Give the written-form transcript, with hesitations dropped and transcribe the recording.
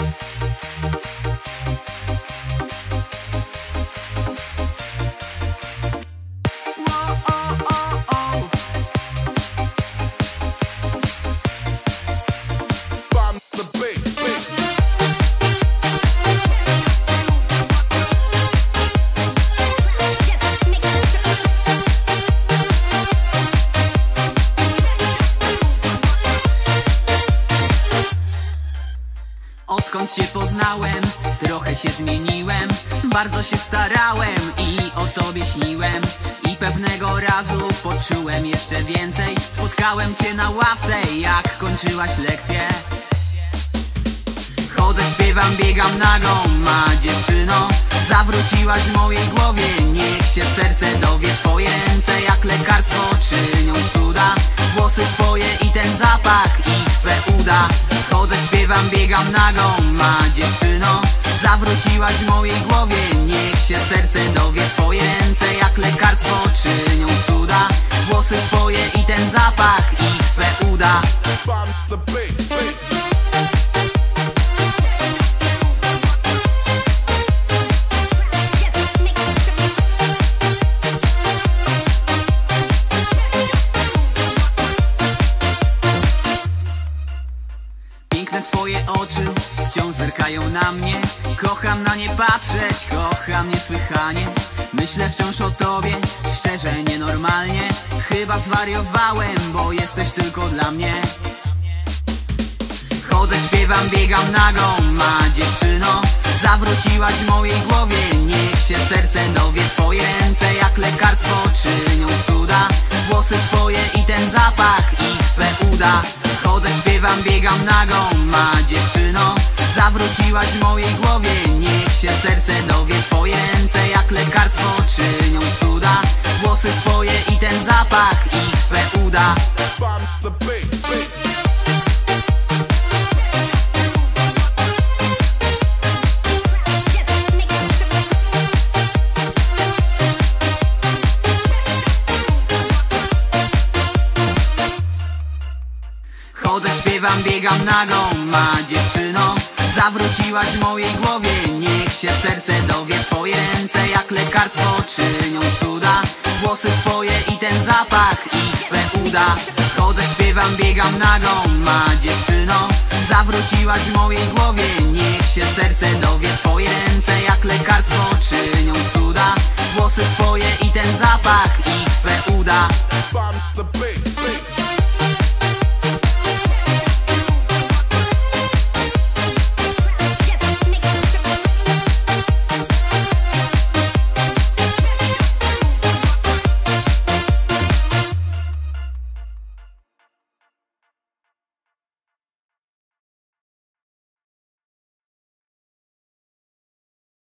Odkąd się poznałem, trochę się zmieniłem. Bardzo się starałem i o tobie śniłem. I pewnego razu poczułem jeszcze więcej. Spotkałem cię na ławce, jak kończyłaś lekcję. Chodzę, śpiewam, biegam nagą, ma dziewczyno. Zawróciłaś w mojej głowie, niech się serce dowie. Twoje ręce jak lekarstwo czynią cuda. Włosy twoje i ten zapach i twe uda. Chodzę, śpiewam, biegam nagą, ma dziewczyno. Zawróciłaś w mojej głowie, niech się serce dowie. Twoje ręce jak lekarstwo czynią cuda. Włosy twoje i ten zapach i twe uda. Piękne twoje oczy wciąż zerkają na mnie. Kocham na nie patrzeć, kocham niesłychanie. Myślę wciąż o tobie, szczerze, nienormalnie. Chyba zwariowałem, bo jesteś tylko dla mnie. Chodzę, śpiewam, biegam nagą, ma dziewczyno. Zawróciłaś w mojej głowie, niech się serce dowie. Twoje ręce jak lekarstwo czynią cuda. Włosy twoje i ten zapach i twe uda. Chodzę, śpiewam, biegam nagą, ma dziewczyno. Zawróciłaś w mojej głowie, niech się serce dowie. Twoje ręce jak lekarstwo czynią cuda. Włosy twoje i ten zapach i twe uda. Chodzę, śpiewam, biegam nagą, ma dziewczyno. Zawróciłaś w mojej głowie, niech się serce dowie. Twoje ręce jak lekarstwo czynią cuda. Włosy twoje i ten zapach i twe uda. Chodzę, śpiewam, biegam nagą, ma dziewczyno. Zawróciłaś w mojej głowie, niech się serce dowie. Twoje ręce jak lekarstwo czynią cuda. Włosy twoje i ten zapach i twe uda.